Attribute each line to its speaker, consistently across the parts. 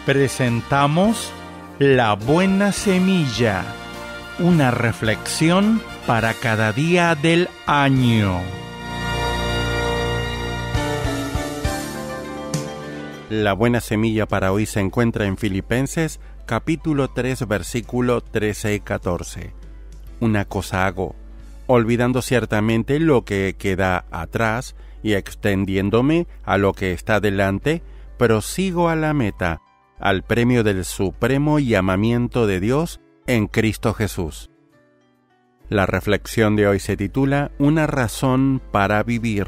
Speaker 1: Presentamos La Buena Semilla, una reflexión para cada día del año. La buena semilla para hoy se encuentra en Filipenses, capítulo 3, versículo 13 y 14. Una cosa hago, olvidando ciertamente lo que queda atrás y extendiéndome a lo que está delante, prosigo a la meta, al premio del supremo llamamiento de Dios en Cristo Jesús. La reflexión de hoy se titula Una razón para vivir.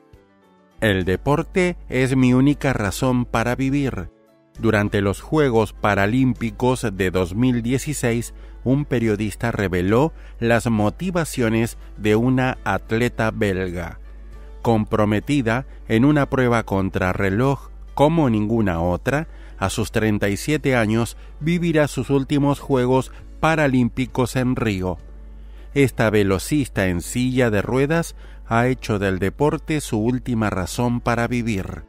Speaker 1: El deporte es mi única razón para vivir. Durante los Juegos Paralímpicos de 2016, un periodista reveló las motivaciones de una atleta belga, comprometida en una prueba contrarreloj como ninguna otra. A sus 37 años vivirá sus últimos Juegos Paralímpicos en Río. Esta velocista en silla de ruedas ha hecho del deporte su última razón para vivir.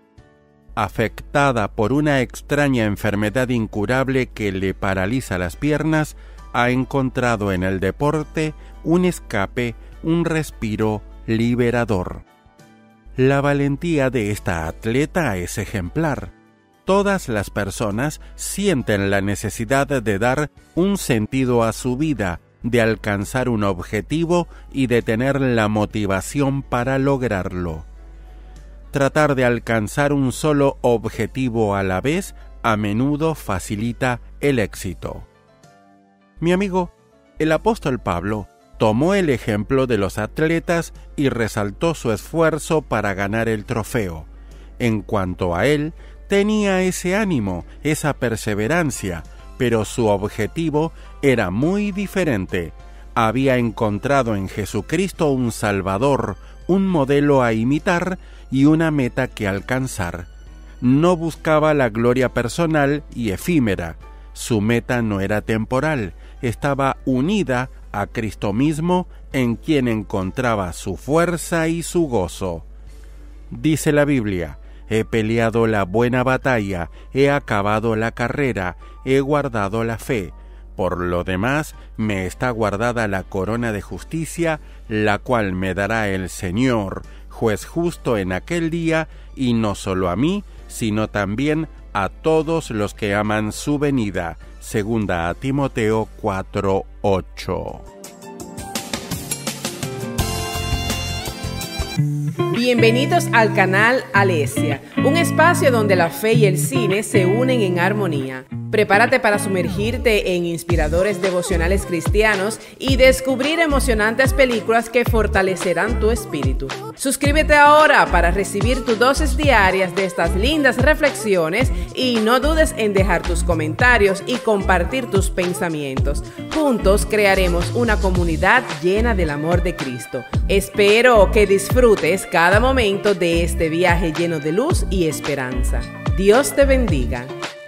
Speaker 1: Afectada por una extraña enfermedad incurable que le paraliza las piernas, ha encontrado en el deporte un escape, un respiro liberador. La valentía de esta atleta es ejemplar. Todas las personas sienten la necesidad de dar un sentido a su vida, de alcanzar un objetivo y de tener la motivación para lograrlo. Tratar de alcanzar un solo objetivo a la vez a menudo facilita el éxito. Mi amigo, el apóstol Pablo tomó el ejemplo de los atletas y resaltó su esfuerzo para ganar el trofeo. En cuanto a él, tenía ese ánimo, esa perseverancia, pero su objetivo era muy diferente. Había encontrado en Jesucristo un Salvador, un modelo a imitar y una meta que alcanzar. No buscaba la gloria personal y efímera. Su meta no era temporal, estaba unida a Cristo mismo, en quien encontraba su fuerza y su gozo. Dice la Biblia: he peleado la buena batalla, he acabado la carrera, he guardado la fe. Por lo demás, me está guardada la corona de justicia, la cual me dará el Señor, juez justo en aquel día, y no solo a mí, sino también a todos los que aman su venida. Segunda a Timoteo 4:8.
Speaker 2: Bienvenidos al canal Alesia, un espacio donde la fe y el cine se unen en armonía. Prepárate para sumergirte en inspiradores devocionales cristianos y descubrir emocionantes películas que fortalecerán tu espíritu. Suscríbete ahora para recibir tus dosis diarias de estas lindas reflexiones y no dudes en dejar tus comentarios y compartir tus pensamientos. Juntos crearemos una comunidad llena del amor de Cristo. Espero que disfrutes cada momento de este viaje lleno de luz y esperanza. Dios te bendiga.